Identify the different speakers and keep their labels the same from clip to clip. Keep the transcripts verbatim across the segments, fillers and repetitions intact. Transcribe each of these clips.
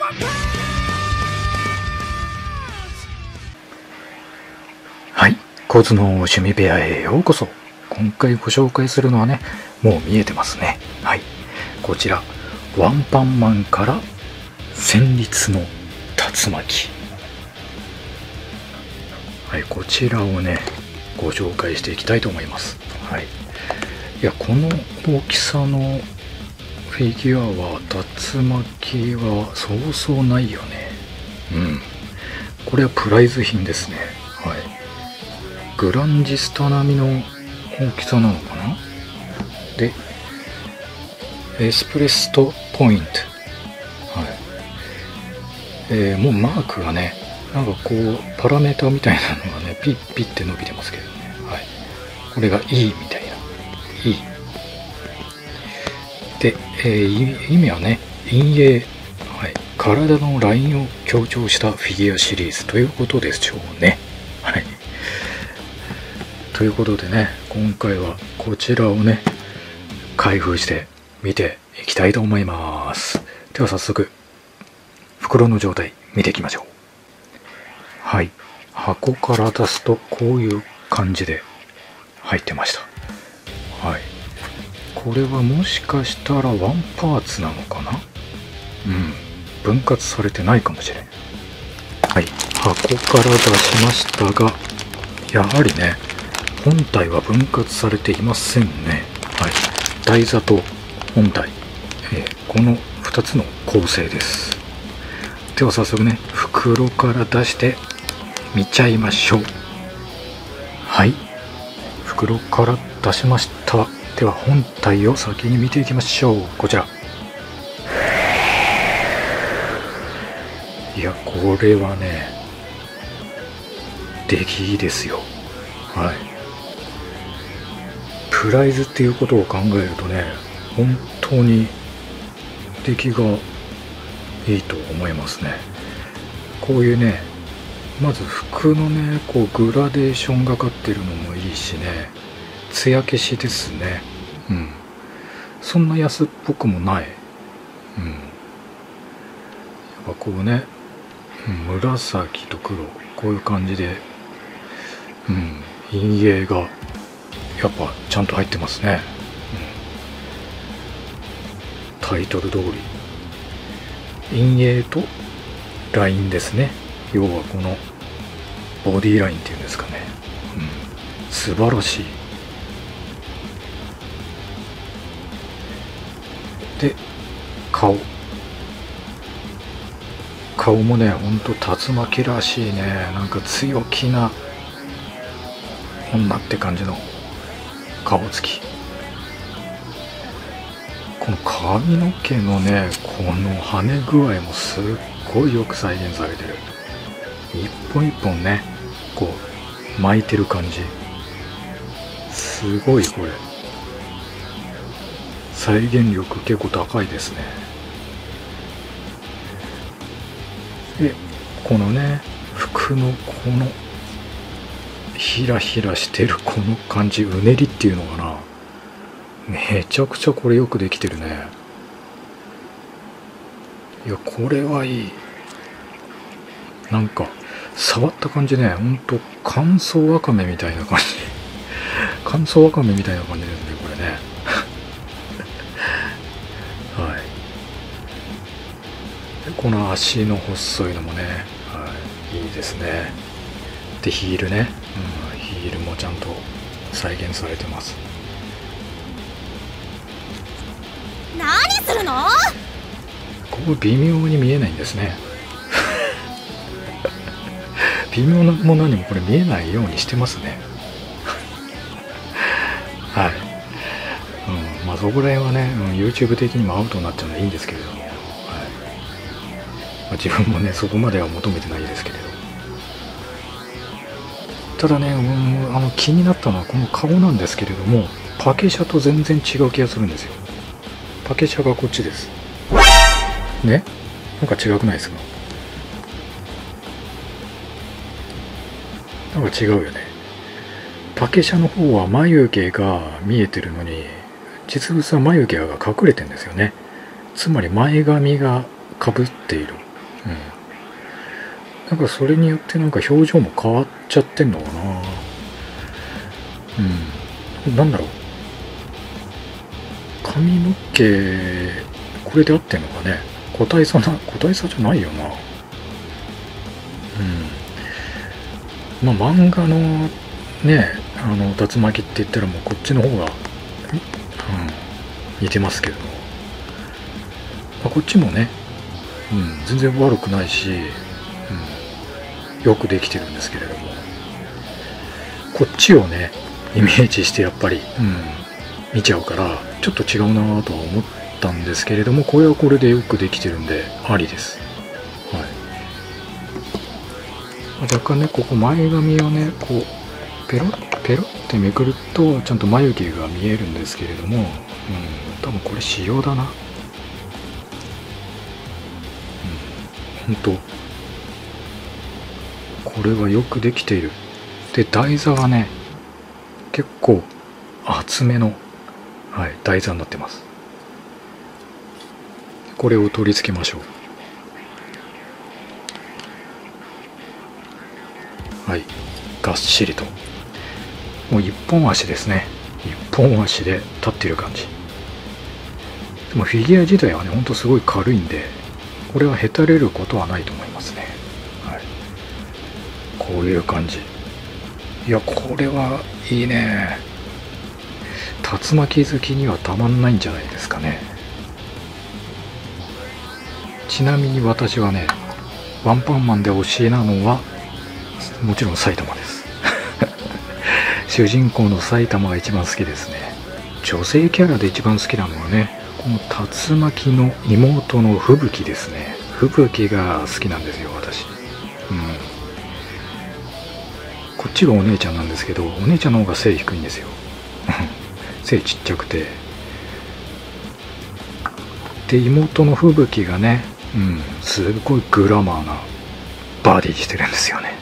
Speaker 1: はい、コズの趣味部屋へようこそ。今回ご紹介するのはね、もう見えてますね。はい、こちらワンパンマンから戦慄の竜巻。はい、こちらをねご紹介していきたいと思います。はい、いや、この大きさのフィギュアは竜巻はそうそうないよね。うん、これはプライズ品ですね。はい、グランジスタ並みの大きさなのかな。で、エスプレットポイント。はい、えー、もうマークがね、なんかこうパラメーターみたいなのがねピッピッて伸びてますけどね。はい、これが E みたいな E で、えー、意味はね陰影、はい、体のラインを強調したフィギュアシリーズということでしょうね。はい、ということでね、今回はこちらをね開封して見ていきたいと思います。では早速袋の状態見ていきましょう。はい、箱から出すとこういう感じで入ってました。はい、これはもしかしたらワンパーツなのかな。うん、分割されてないかもしれん。はい、箱から出しましたが、やはりね本体は分割されていませんね。はい、台座と本体、えー、このふたつの構成です。では早速ね袋から出して見ちゃいましょう。はい、袋から出しました。では本体を先に見ていきましょう。こちら。いや、これはね出来いいですよ。はい、プライズっていうことを考えるとね、本当に出来がいいと思いますね。こういうね、まず服のねこうグラデーションがかってるのもいいしね、艶消しですね。うん、そんな安っぽくもない。うん、やっぱこうね、うん、紫と黒、こういう感じで、うん、陰影がやっぱちゃんと入ってますね。うん、タイトル通り陰影とラインですね。要はこのボディラインっていうんですかね。うん、素晴らしい。で、顔顔もね、ほんと竜巻らしいね、なんか強気な女って感じの顔つき。この髪の毛のねこの跳ね具合もすっごいよく再現されてる。一本一本ねこう巻いてる感じ、すごい。これ再現力結構高いですね。で、このね服のこのヒラヒラしてるこの感じ、うねりっていうのかな、めちゃくちゃこれよくできてるね。いや、これはいい。なんか触った感じね、ほんと乾燥わかめみたいな感じ乾燥わかめみたいな感じですね、これねはい。で、この足の細いのもね、はい、いいですね。で、ヒールね、うん、ヒールもちゃんと再現されてます。
Speaker 2: 何するの？
Speaker 1: ここ微妙に見えないんですね微妙なものにもこれ見えないようにしてますねはい、うん、まあそこら辺はね、うん、YouTube 的にもアウトになっちゃうのはいいんですけれども、はい、まあ、自分もねそこまでは求めてないですけれど、ただね、うん、あの気になったのはこの顔なんですけれども、パケシャと全然違う気がするんですよ。パケシャがこっちですね。なんか違くないですか？なんか違うよね。パケシャの方は眉毛が見えてるのに、実物は眉毛が隠れてるんですよね。つまり前髪がかぶっているうん、なんかそれによってなんか表情も変わっちゃってんのかな。うん、なんだろう、髪の毛これで合ってんのかね。個体差な個体差じゃないよな。うん、まあ漫画のね、あの竜巻って言ったらもうこっちの方が、うん、似てますけど、まあ、こっちもね、うん、全然悪くないし、うん、よくできてるんですけれども、こっちをねイメージしてやっぱり、うん、見ちゃうからちょっと違うなとは思ったんですけれども、これはこれでよくできてるんでありです。はい、若干ねここ前髪をねこうペロッペロッってめくるとちゃんと眉毛が見えるんですけれども、うん、多分これ仕様だな。うん、ほんとこれはよくできている。で台座がね結構厚めの、はい、台座になってます。これを取り付けましょう。はい、がっしりともう一本足ですね。一本足で立っている感じ。でもフィギュア自体はねほんとすごい軽いんで、これはへたれることはないと思いますね。はい、こういう感じ。いやこれはいいね。竜巻好きにはたまんないんじゃないですかね。ちなみに私はねワンパンマンで推しなのはもちろん埼玉です主人公の埼玉が一番好きですね。女性キャラで一番好きなのはねこの竜巻の妹の吹雪ですね。吹雪が好きなんですよ私。うん、こっちがお姉ちゃんなんですけど、お姉ちゃんの方が背低いんですよ背ちっちゃくて、で妹の吹雪がね、うん、すごいグラマーなバディしてるんですよね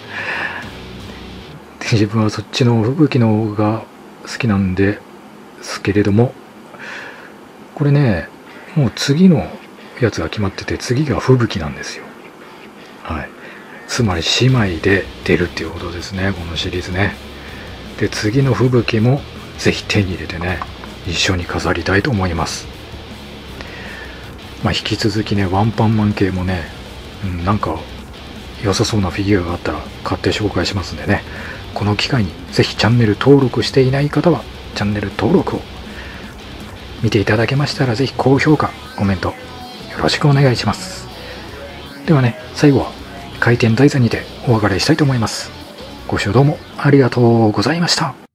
Speaker 1: で自分はそっちの吹雪の方が好きなんですけれども、これねもう次のやつが決まってて、次が吹雪なんですよ。はい、つまり姉妹で出るっていうことですね、このシリーズね。で次の吹雪もぜひ手に入れてね一緒に飾りたいと思います。まあ引き続きねワンパンマン系もね、うん、なんか良さそうなフィギュアがあったら買って紹介しますんでね、この機会にぜひチャンネル登録していない方はチャンネル登録を、見ていただけましたらぜひ高評価コメントよろしくお願いします。ではね最後は回転台座にてお別れしたいと思います。ご視聴どうもありがとうございました。